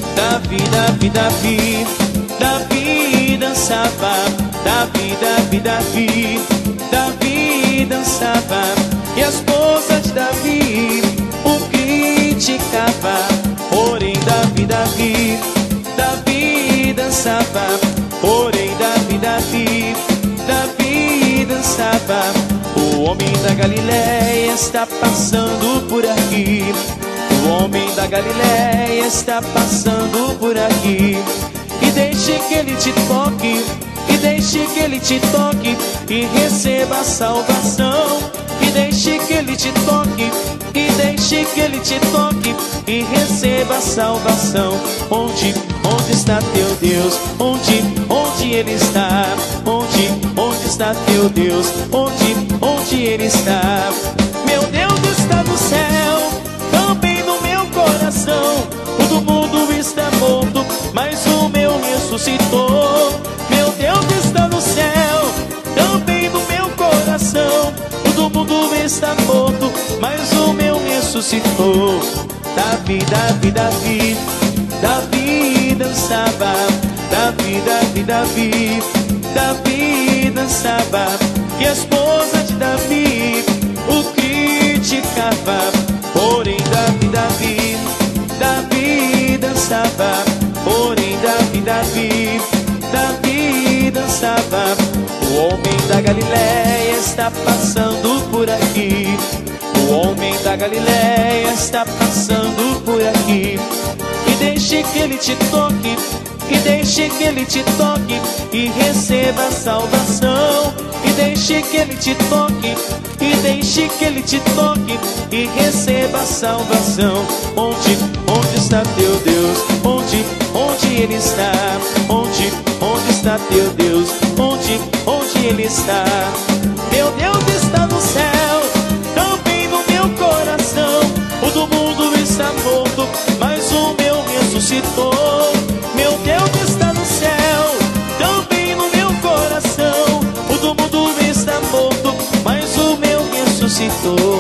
Davi, Davi, Davi, Davi dançava. Davi, Davi, Davi, Davi dançava. E a esposa de Davi o criticava. Porém Davi, Davi, Davi dançava. Porém Davi, Davi, Davi dançava. O homem da Galileia está passando por aqui. O homem da Galileia está passando por aqui. E deixe que ele te toque, e deixe que ele te toque, e receba a salvação. E deixe que ele te toque, e deixe que ele te toque, e receba a salvação. Onde está teu Deus? Onde ele está? Onde está teu Deus? Onde ele está? Meu Deus está no céu, também no meu coração. O do mundo está morto, mas o meu ressuscitou. Meu Deus está no céu, também no meu coração. O do mundo está morto, mas o meu ressuscitou. Davi, Davi, Davi, Davi dançava. Davi, Davi, Davi, Davi dançava. E a esposa de Davi o criticava. Porém Davi, Davi, Davi dançava. Porém Davi, Davi, Davi dançava. O homem da Galileia está passando por aqui. O homem da Galileia está passando por aqui. E deixe que ele te toque, e deixe que ele te toque, e receba a salvação. E deixe que ele te toque, e deixe que ele te toque, e receba a salvação. Onde está teu Deus? Onde ele está? Onde está teu Deus? Onde ele está? Meu Deus está no céu, também no meu coração. O do mundo está morto, mas o meu ressuscitou. Meu Deus está no céu, também no meu coração. O do mundo está morto, mas o meu ressuscitou.